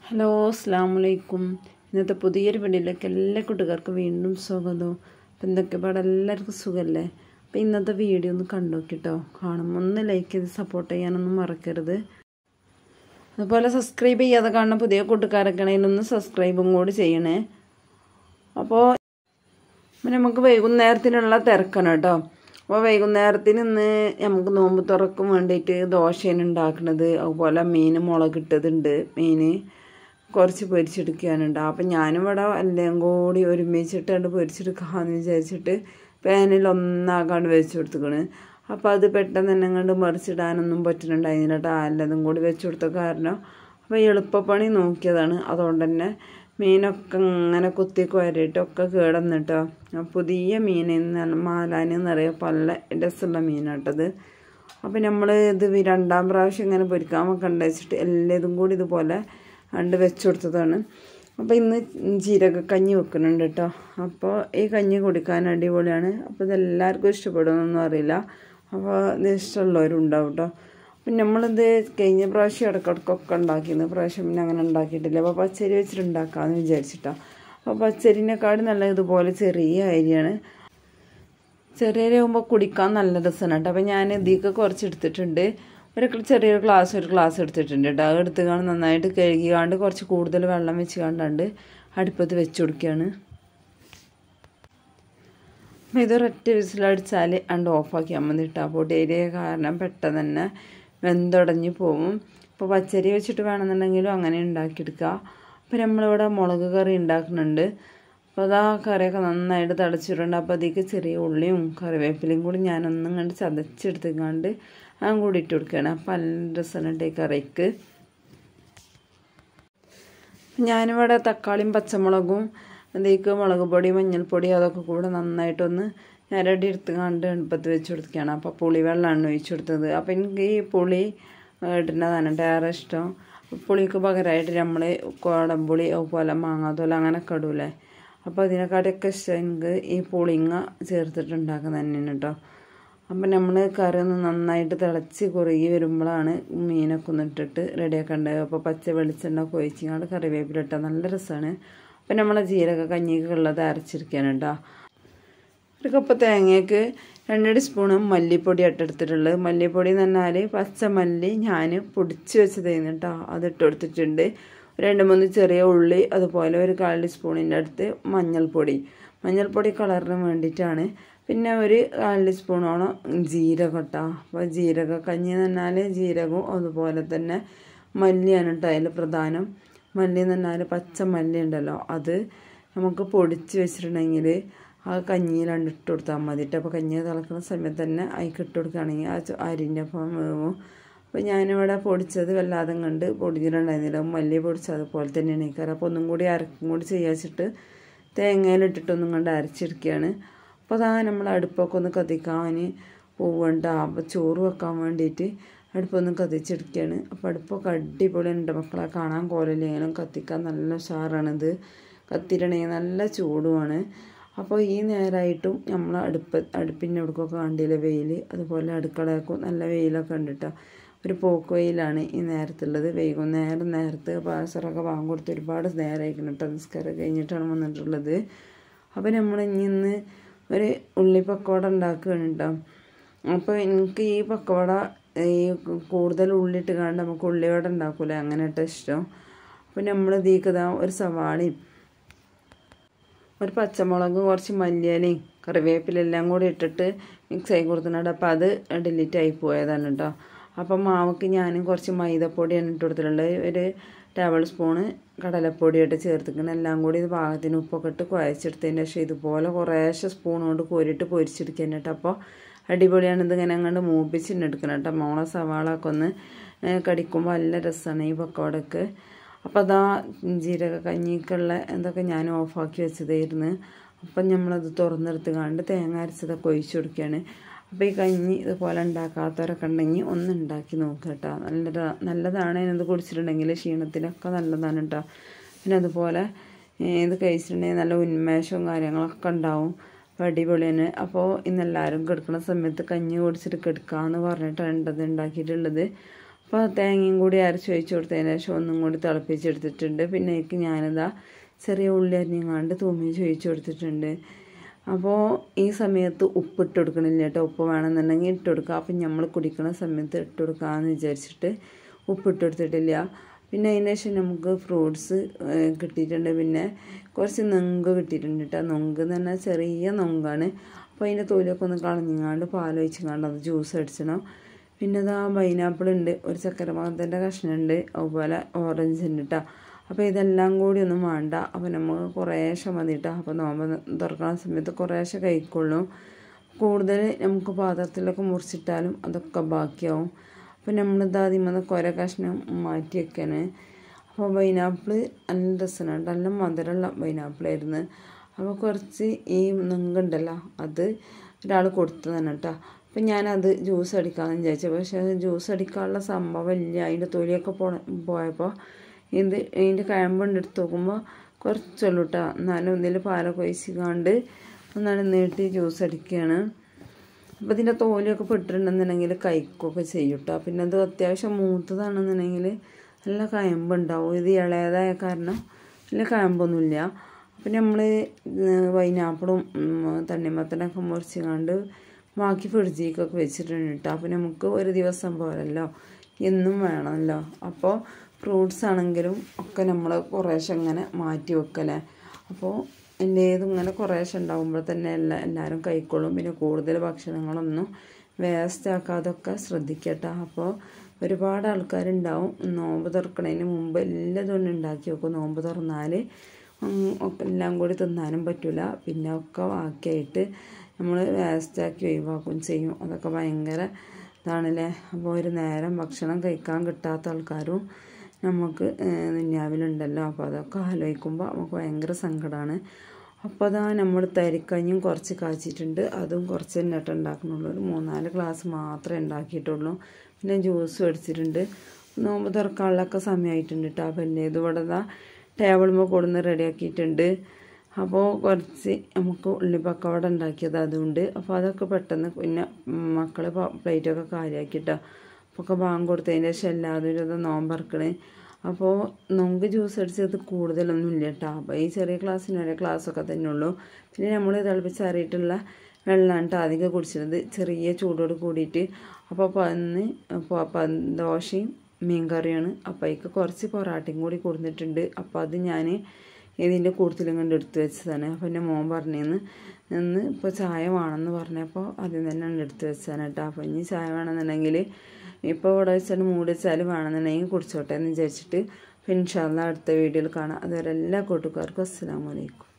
Hello അസ്സലാമു അലൈക്കും. ഇന്നത്തെ പുതിയൊരു വീഡിയോയിലേക്ക് എല്ലാ കൂട്ടുകാർക്കും വീണ്ടും സ്വാഗതം. അപ്പം എന്തൊക്കെ പാടെ എല്ലാവർക്കും സുഖമല്ലേ? അപ്പം ഇന്നത്തെ വീഡിയോ ഒന്ന് കണ്ടു നോക്കിട്ടോ. കാണുമ്പോൾ ഒന്ന് ലൈക്ക് ചെയ്ത് സപ്പോർട്ട് ചെയ്യാനൊന്നും മറക്കരുത്. അതുപോലെ സബ്സ്ക്രൈബ് ചെയ്യാതെ കാണുന്ന പുതിയ കൂട്ടുകാരൊക്കെ ആണെങ്കിൽ ഒന്ന് സബ്സ്ക്രൈബും കൂടി ചെയ്യണേ. അപ്പോൾ നമുക്ക് വൈകുന്നേരത്തിനുള്ള തിരക്കാണ് കേട്ടോ. അപ്പോൾ വൈകുന്നേരത്തിന് ഇന്ന് നമുക്ക് നോമ്പ് തുറക്കും വേണ്ടിയിട്ട് ദോശയാണ് ഉണ്ടാക്കുന്നത്. അതുപോലെ മീൻ മുളകിട്ടതുണ്ട്, മീൻ കുറച്ച് പൊരിച്ചെടുക്കാനുണ്ട്. അപ്പം ഞാനും ഇവിടെ എല്ലാം കൂടി ഒരുമിച്ചിട്ട് പൊരിച്ചെടുക്കാമെന്ന് വിചാരിച്ചിട്ട് പാനിൽ ഒന്നാകാണ്ട് വെച്ച് കൊടുത്തുക്കണ്. അപ്പോൾ അത് പെട്ടെന്ന് തന്നെ അങ്ങോട്ട് മറിച്ചിടാനൊന്നും പറ്റുന്നുണ്ടായിരുന്നില്ല കേട്ടോ. എല്ലാതും കൂടി വെച്ച് കൊടുത്ത കാരണം അപ്പോൾ എളുപ്പപ്പണി നോക്കിയതാണ്. അതുകൊണ്ട് തന്നെ മീനൊക്കെ ഇങ്ങനെ കുത്തി കുരയിട്ടൊക്കെ കേടന്നിട്ടോ. പുതിയ മീൻ മാലാന് നിറയെ പല രസമുള്ള മീനാട്ടത്. അപ്പം നമ്മൾ ഇത് രണ്ടാം പ്രാവശ്യം ഇങ്ങനെ പൊരിക്കാൻ വെക്കണ്ട വെച്ചിട്ട് എല്ലാതും കൂടി ഇതുപോലെ വെച്ച് കൊടുത്തതാണ്. അപ്പോൾ ഇന്ന് ജീരകക്കഞ്ഞി വെക്കുന്നുണ്ട് കേട്ടോ. അപ്പോൾ ഈ കഞ്ഞി കുടിക്കാൻ അടിപൊളിയാണ്. അപ്പോൾ ഇതെല്ലാവർക്കും ഇഷ്ടപ്പെടുമെന്നൊന്നും അറിയില്ല. അപ്പോൾ ഇത് ഇഷ്ടമുള്ളവരുണ്ടാവും കേട്ടോ. അപ്പം നമ്മളിത് കഴിഞ്ഞ പ്രാവശ്യം ഇടയ്ക്കിടയ്ക്കൊക്കെ ഉണ്ടാക്കിയിരുന്നു. പ്രാവശ്യം പിന്നെ അങ്ങനെ ഉണ്ടാക്കിയിട്ടില്ല. അപ്പോൾ പച്ചരി വെച്ചിട്ട് ഉണ്ടാക്കാമെന്ന് വിചാരിച്ചിട്ടാണ്. അപ്പോൾ പച്ചരിനെക്കാട് നല്ല ഇതുപോലെ ചെറിയ അരിയാണ്. ചെറിയ അരി ആകുമ്പോൾ കുടിക്കാൻ നല്ല രസമാണ് കേട്ടോ. അപ്പോൾ ഞാൻ ഇതിലേക്ക് കുറച്ച് എടുത്തിട്ടുണ്ട്. ഒരു ചെറിയൊരു ഒരു ഗ്ലാസ് എടുത്തിട്ടുണ്ട് കേട്ടോ. അത് എടുത്തുകൊണ്ട് നന്നായിട്ട് കഴുകിക്കാണ്ട് കുറച്ച് കൂടുതൽ വെള്ളം വെച്ച് കണ്ടാണ്ട് അടുപ്പത്ത് വെച്ച് കൊടുക്കുകയാണ്. അപ്പോൾ ഇതൊരൊറ്റ വിസിലടിച്ചാൽ ഓഫാക്കിയാൽ മതി കേട്ടോ. പൊടിയേരിയ കാരണം പെട്ടെന്ന് തന്നെ വെന്തുടഞ്ഞ് പോവും. അപ്പോൾ പച്ചരി വെച്ചിട്ട് വേണമെന്നുണ്ടെങ്കിലും അങ്ങനെ ഉണ്ടാക്കിയെടുക്കുക. അപ്പോൾ നമ്മളിവിടെ മുളക് കറി ഉണ്ടാക്കുന്നുണ്ട്. അപ്പോൾ അതാ കറിയൊക്കെ നന്നായിട്ട് തിളച്ചിട്ടുണ്ട്. അപ്പോൾ അതിലേക്ക് ചെറിയ ഉള്ളിയും കറിവേപ്പിലയും കൂടി ഞാനൊന്നും കണ്ട് ചതച്ചെടുത്തുകൊണ്ട് അതും കൂടി ഇട്ട് കൊടുക്കുകയാണ്. അപ്പോൾ നല്ല രസമുണ്ട് ഈ കറിക്ക്. ഞാനിവിടെ തക്കാളിയും പച്ചമുളകും അതിലേക്ക് മുളക് പൊടി മഞ്ഞൾപ്പൊടി അതൊക്കെ കൂടെ നന്നായിട്ടൊന്ന് ഞരടി എടുത്തുകൊണ്ട് അടുപ്പത്ത് വെച്ച് കൊടുക്കുകയാണ്. അപ്പോൾ പുളി വെള്ളമാണ് ഒഴിച്ചു കൊടുത്തത്. അപ്പോൾ എനിക്ക് ഈ പുളി ഇടുന്നതാണ് ഏറെ ഇഷ്ടം. പുളിക്ക് പകരമായിട്ട് നമ്മൾ കുടംപുളി അതുപോലെ മാങ്ങാത്തോല അങ്ങനെയൊക്കെ ഇടൂലേ. അപ്പോൾ ഇതിനെക്കാട്ടിയൊക്കെ ഇഷ്ടം എനിക്ക് ഈ പുളിങ്ങ ചേർത്തിട്ടുണ്ടാക്കുന്നത് തന്നെയാണ് കേട്ടോ. അപ്പം നമ്മൾ കറി ഒന്ന് നന്നായിട്ട് തിളച്ച് കുറുകി വരുമ്പോഴാണ് മീനൊക്കെ ഒന്ന് ഇട്ടിട്ട് റെഡിയാക്കേണ്ടത്. അപ്പോൾ പച്ച വെളിച്ചെണ്ണ ഒക്കെ ഒഴിച്ചിങ്ങാണ്ട് കറിവേപ്പില ഇട്ടാൽ നല്ല രസമാണ്. അപ്പം നമ്മളെ ജീരക കഞ്ഞിക്ക് ഉള്ളത് അരച്ചിരിക്കുകയാണ് കേട്ടോ. ഒരു കപ്പ് തേങ്ങയ്ക്ക് 2 സ്പൂണ് മല്ലിപ്പൊടി ഇട്ടെടുത്തിട്ടുള്ളത്. മല്ലിപ്പൊടി എന്ന് പറഞ്ഞാൽ പച്ചമല്ലി ഞാൻ പൊടിച്ച് വെച്ചതായിരുന്നു കേട്ടോ. അതിട്ട് കൊടുത്തിട്ടുണ്ട്. 2-3 ചെറിയ ഉള്ളി, അതുപോലെ ഒരു 1/4 സ്പൂണിൻ്റെ അടുത്ത് മഞ്ഞൾപ്പൊടി കളറിന് വേണ്ടിയിട്ടാണ്. പിന്നെ ഒരു 1/4 സ്പൂണോളം ജീരകം കേട്ടോ. അപ്പോൾ ജീരക കഞ്ഞി എന്ന് പറഞ്ഞാൽ ജീരകവും അതുപോലെ തന്നെ മല്ലിയാണ് കേട്ടോ അതിൽ പ്രധാനം. മല്ലി എന്ന് പറഞ്ഞാൽ പച്ച മല്ലി ഉണ്ടല്ലോ, അത് നമുക്ക് പൊടിച്ച് വെച്ചിട്ടുണ്ടെങ്കിൽ ആ കഞ്ഞിയിലാണ് ഇട്ട് കൊടുത്താൽ മതി കേട്ടോ. അപ്പോൾ കഞ്ഞി തിളക്കുന്ന സമയത്ത് തന്നെ അതിക്ക് ഇട്ട് കൊടുക്കുകയാണെങ്കിൽ ആ അരിൻ്റെ ഒപ്പം വേവും. അപ്പോൾ ഞാനിവിടെ പൊടിച്ചത് വല്ലാതെ കണ്ട് പൊടിച്ചിട്ടുണ്ടായിരുന്നില്ല. മല്ലി പൊടിച്ചത് അതുപോലെ തന്നെയാണ് ഈ കറി. അപ്പോൾ ഒന്നും കൂടി അരക്കും കൂടി ചെയ്യാച്ചിട്ട് തേങ്ങയിലിട്ടിട്ടൊന്നും കണ്ട് അരച്ചെടുക്കുകയാണ്. അപ്പോൾ അതാ നമ്മൾ അടുപ്പൊക്കെ ഒന്ന് കത്തിക്കാൻ പോവേണ്ട. അപ്പോൾ ചോറ് വെക്കാൻ വേണ്ടിയിട്ട് അടുപ്പൊന്ന് കത്തിച്ചെടുക്കുകയാണ്. അപ്പോൾ അടുപ്പൊക്കെ അടിപൊളിയുണ്ട് മക്കളെ. കാണാൻ കോലില്ലെങ്കിലും കത്തിക്കാൻ നല്ല ഉഷാറാണിത്. കത്തിയിട്ടുണ്ടെങ്കിൽ നല്ല ചൂടുമാണ്. അപ്പോൾ ഈ നേരമായിട്ടും നമ്മൾ അടുപ്പിൻ്റെ അടുക്കൊക്കെ കണ്ടില്ല വെയിൽ, അതുപോലെ അടുക്കളയൊക്കെ നല്ല വെയിലൊക്കെ ഉണ്ട് കേട്ടോ. ഒരു പോക്ക് വെയിലാണ് ഈ നേരത്തുള്ളത്. വൈകുന്നേരം നേരത്ത് പാസറൊക്കെ വാങ്ങി കൊടുത്ത് ഒരുപാട് നേരമായിരിക്കണം കേട്ടോ. നിസ്കാരം കഴിഞ്ഞിട്ടാണ് വന്നിട്ടുള്ളത്. അപ്പോൾ നമ്മൾ ഇന്ന് ഒരു ഉള്ളി പക്കോട ഉണ്ടാക്കുകയാണ് കേട്ടോ. അപ്പോൾ എനിക്ക് ഈ പക്കോട ഈ കൂടുതൽ ഉള്ളിട്ട് കാണാണ്ട് നമുക്ക് ഉള്ളിവട ഉണ്ടാക്കൂലേ, അങ്ങനെ ഇട്ട ഇഷ്ടം. അപ്പോൾ നമ്മൾ ഇതിലേക്ക് ഒരു സവാളയും ഒരു പച്ചമുളകും കുറച്ച് മല്ലിയിലയും കറിവേപ്പിലെല്ലാം കൂടി ഇട്ടിട്ട് മിക്സ് ആയി കൊടുത്തിട്ടുണ്ട്. അപ്പോൾ അത് ഡിലീറ്റ് ആയി പോയതാണ് കേട്ടോ. അപ്പം മാവക്ക് ഞാനും കുറച്ച് മൈദപ്പൊടിയാണ് ഇട്ട് കൊടുത്തിട്ടുള്ളത്. ഒരു 1 ടേബിൾ സ്പൂണ് കടലപ്പൊടിയായിട്ട് ചേർത്തിക്കണം. എല്ലാം കൂടി ഇത് പാകത്തിന് ഉപ്പൊക്കെ ഇട്ട് കുഴച്ചെടുത്തതിന് ശേഷം ഇതുപോലെ കുറേശ്ശെ സ്പൂൺ കൊണ്ട് കോരിയിട്ട് പൊരിച്ചെടുക്കാൻ കേട്ടോ. അപ്പോൾ അടിപൊളിയാണ്. ഇതിങ്ങനെ അങ്ങോട്ട് മൂപ്പിച്ചിട്ടെടുക്കണം കേട്ടോ. മോളെ സവാളൊക്കെ ഒന്ന് കടിക്കുമ്പോൾ നല്ല രസമാണ് ഈ പക്കോടക്ക്. അപ്പോൾ അതാ ജീരക കഞ്ഞിക്കുള്ള എന്തൊക്കെ ഞാൻ ഓഫാക്കി വെച്ചതായിരുന്നു. അപ്പം നമ്മളത് തുറന്നെടുത്ത് കണ്ട് തേങ്ങ അരച്ചതൊക്കെ ഒഴിച്ചു കൊടുക്കുകയാണ്. അപ്പോൾ ഈ കഞ്ഞി ഇതുപോലെ ഉണ്ടാക്കാത്തവരൊക്കെ ഉണ്ടെങ്കിൽ ഒന്ന് ഉണ്ടാക്കി നോക്കുക കേട്ടോ. നല്ലതാണ്. ഇത് കുടിച്ചിട്ടുണ്ടെങ്കിൽ ക്ഷീണത്തിനൊക്കെ നല്ലതാണ് കേട്ടോ. പിന്നെ അതുപോലെ ഇത് കഴിച്ചിട്ടുണ്ടെങ്കിൽ നല്ല ഉന്മേഷവും കാര്യങ്ങളൊക്കെ ഉണ്ടാവും. അപ്പോൾ അടിപൊളിയാണ്. അപ്പോൾ ഇന്നെല്ലാവരും കിടക്കുന്ന സമയത്ത് കഞ്ഞി കുടിച്ചിട്ട് കിടക്കാമെന്ന് പറഞ്ഞിട്ടാണ് ഇത് ഉണ്ടാക്കിയിട്ടുള്ളത്. അപ്പോൾ തേങ്ങയും കൂടി അരച്ച് ഒഴിച്ച് കൊടുത്തതിന് ശേഷം ഒന്നും കൂടി തിളപ്പിച്ചെടുത്തിട്ടുണ്ട്. പിന്നെ എനിക്ക് ഞാനിതാ ചെറിയ ഉള്ളി അരിഞ്ഞങ്ങാണ്ട് തൂമിച്ച് ഒഴിച്ച് കൊടുത്തിട്ടുണ്ട്. അപ്പോൾ ഈ സമയത്ത് ഉപ്പിട്ട് കൊടുക്കണില്ല കേട്ടോ. ഉപ്പ് വേണമെന്നുണ്ടെങ്കിൽ ഇട്ട് കൊടുക്കുക. അപ്പം നമ്മൾ കുടിക്കുന്ന സമയത്ത് ഇട്ട് കൊടുക്കാമെന്ന് വിചാരിച്ചിട്ട് ഉപ്പിട്ട് കൊടുത്തിട്ടില്ല. പിന്നെ അതിന് ശേഷം നമുക്ക് ഫ്രൂട്ട്സ് കിട്ടിയിട്ടുണ്ട്. പിന്നെ കുറച്ച് നൊങ്ക് കിട്ടിയിട്ടുണ്ട് കേട്ടോ. നൊങ്ക് എന്ന് പറഞ്ഞാൽ ചെറിയ നൊങ്കാണ്. അപ്പോൾ അതിൻ്റെ തൊലിയൊക്കെ ഒന്ന് കളഞ്ഞങ്ങാണ്ട് പാലൊഴിച്ചങ്ങാണ്ട് അത് ജ്യൂസ് അടിച്ചണം. പിന്നെ ഇതാ പൈനാപ്പിൾ ഉണ്ട്, ഒരു ചക്കരമാങ്ങൻ്റെ കഷ്ണമുണ്ട്, അതുപോലെ ഓറഞ്ച് ഉണ്ട് കേട്ടോ. അപ്പോൾ ഇതെല്ലാം കൂടി ഒന്നും വേണ്ട. അപ്പോൾ നമുക്ക് കുറേശ്ശെ മതി കേട്ടോ. അപ്പോൾ നോമ്പ് തുറക്കുന്ന സമയത്ത് കുറേശ്ശെ കഴിക്കുള്ളൂ. കൂടുതൽ നമുക്ക് പാത്രത്തിലൊക്കെ മുറിച്ചിട്ടാലും അതൊക്കെ ബാക്കിയാവും. അപ്പോൾ നമ്മളിത് ആദ്യം കുറേ കഷ്ണം മാറ്റി വെക്കാന്. അപ്പോൾ പൈനാപ്പിൾ നല്ല രസമാണ്, നല്ല മധുരമുള്ള പൈനാപ്പിളായിരുന്നു. അപ്പോൾ കുറച്ച് ഈ നൊങ്കുണ്ടല്ലോ അത് ഒരാൾ കൊടുത്തതാണ് കേട്ടോ. അപ്പം ഞാനത് ജ്യൂസ് അടിക്കാമെന്ന് വിചാരിച്ചു. പക്ഷേ ജ്യൂസ് അടിക്കാനുള്ള സംഭവം ഇല്ല. അതിൻ്റെ തൊലിയൊക്കെ പോയപ്പോൾ ഇതിൻ്റെ കഴമ്പുണ്ട് എടുത്ത് നോക്കുമ്പോൾ കുറച്ചുള്ളൂ കേട്ടോ. എന്നാലും ഇതിൽ പാലൊക്കെ ഒഴിച്ചിക്കാണ്ട് ഒന്നാണ് നീട്ടി ജ്യൂസ് അടിക്കുകയാണ്. അപ്പോൾ ഇതിൻ്റെ തോലിയൊക്കെ പെട്ടിട്ടുണ്ടെന്നുണ്ടെങ്കിൽ കഴിക്കുകയൊക്കെ ചെയ്യും കേട്ടോ. പിന്നെ അത് അത്യാവശ്യം മൂത്തതാണെന്നുണ്ടെങ്കിൽ നല്ല കയമ്പുണ്ടാവും. ഇത് ഇളയതായ കാരണം നല്ല കയമ്പൊന്നുമില്ല. അപ്പം നമ്മൾ പൈനാപ്പിളും തണ്ണിമത്തനൊക്കെ മുറിച്ചുകൊണ്ട് ബാക്കി ഫ്രിഡ്ജിലേക്കൊക്കെ വെച്ചിട്ടുണ്ട് കേട്ടോ. അപ്പോൾ നമുക്ക് ഒരു ദിവസം പോരല്ലോ, എന്നും വേണമല്ലോ. അപ്പോൾ ഫ്രൂട്ട്സ് ആണെങ്കിലും ഒക്കെ നമ്മൾ കുറേശ്ശെ ഇങ്ങനെ മാറ്റി വെക്കലേ. അപ്പോൾ എൻ്റേതും ഇങ്ങനെ കുറേശ്ശെ ഉണ്ടാകുമ്പോൾ തന്നെ എല്ലാവരും കഴിക്കൊള്ളും. പിന്നെ കൂടുതൽ ഭക്ഷണങ്ങളൊന്നും വേസ്റ്റ് ആക്കാതൊക്കെ ശ്രദ്ധിക്കട്ടോ. അപ്പോൾ ഒരുപാട് ആൾക്കാരുണ്ടാവും നോമ്പ് തുറക്കണതിന് മുമ്പ് എല്ലാതും ഉണ്ടാക്കി വെക്കും. നോമ്പ് തുറന്നാൽ ഒക്കെ എല്ലാം കൂടി തിന്നാനും പറ്റില്ല. പിന്നെ ഒക്കെ ബാക്കിയായിട്ട് നമ്മൾ വേസ്റ്റാക്കി ഒഴിവാക്കും ചെയ്യും. അതൊക്കെ ഭയങ്കര ഇതാണല്ലേ. അപ്പോൾ ഒരു നേരം ഭക്ഷണം കഴിക്കാൻ കിട്ടാത്ത ആൾക്കാരും നമുക്ക് ദുനിയാവിലുണ്ടല്ലോ. അപ്പോൾ അതൊക്കെ ആലോചിക്കുമ്പോൾ നമുക്ക് ഭയങ്കര സങ്കടമാണ്. അപ്പോൾ അതാ നമ്മൾ തരിക്കഞ്ഞും കുറച്ച് കാച്ചിട്ടുണ്ട്. അതും കുറച്ച് തന്നെ ഉണ്ടാക്കുന്നുള്ളൂ. ഒരു 3-4 ഗ്ലാസ് മാത്രമേ ഉണ്ടാക്കിയിട്ടുള്ളൂ. പിന്നെ ജ്യൂസ് മേടിച്ചിട്ടുണ്ട്. നോമ്പ് തുറക്കാനുള്ളൊക്കെ സമയമായിട്ടുണ്ട് കേട്ടോ. അപ്പോൾ ഇത് ഇവിടെ ടേബിളുമ്പോൾ കൊടുന്ന് റെഡിയാക്കിയിട്ടുണ്ട്. അപ്പോൾ കുറച്ച് നമുക്ക് ഉള്ളിപ്പക്കവട ഉണ്ടാക്കിയത് അതുകൊണ്ട്. അപ്പോൾ അതൊക്കെ പെട്ടെന്ന് പിന്നെ മക്കൾ പ്ലേറ്റൊക്കെ കാര്യമാക്കിയിട്ടോ. അപ്പോൾ ഒക്കെ ബാങ്ക് കൊടുത്തതിൻ്റെ ശേഷം എല്ലാവരും ഇത് നോമ്പറക്കണേ. അപ്പോൾ നമുക്ക് ജ്യൂസ് അടിച്ചത് കൂടുതലൊന്നും ഇല്ല കേട്ടോ. അപ്പോൾ ഈ ചെറിയ ക്ലാസ്സിന് ഒരേ ക്ലാസ്സൊക്കെ തന്നെ ഉള്ളൂ. പിന്നെ നമ്മൾ തിളപ്പിച്ചറിയിട്ടുള്ള വെള്ളമാണ് കേട്ടോ അധികം കുടിച്ചിരുന്നത്, ചെറിയ ചൂടോട് കൂടിയിട്ട്. അപ്പോൾ ദോശയും മീൻ കറിയാണ്. അപ്പോൾ അതിക്ക് കുറച്ച് പൊറാട്ടയും കൂടി കൊടുത്തിട്ടുണ്ട്. അപ്പോൾ അത് ഞാൻ ഇതിൻ്റെ കൂടുതലും കൊണ്ട് എടുത്ത് വെച്ചതാണ്. അപ്പോൾ എൻ്റെ മോൻ പറഞ്ഞിന്ന് ഇപ്പോൾ ചായ വേണമെന്ന് പറഞ്ഞപ്പോൾ ആദ്യം തന്നെ എടുത്ത് വെച്ചതാണ് കേട്ടോ. അപ്പോൾ ഇനി ചായ വേണമെന്നുണ്ടെങ്കിൽ ഇപ്പോൾ ഇവിടെ വെച്ചാൽ മൂടി വെച്ചാൽ വേണമെന്നുണ്ടെങ്കിൽ കുടിച്ചോട്ടെ എന്ന് വിചാരിച്ചിട്ട് ഇൻഷാ അല്ലാഹ് അടുത്ത വീഡിയോയിൽ കാണാം. അതുവരെ എല്ലാ കൂട്ടുകാർക്കും അസ്സലാമു അലൈക്കും.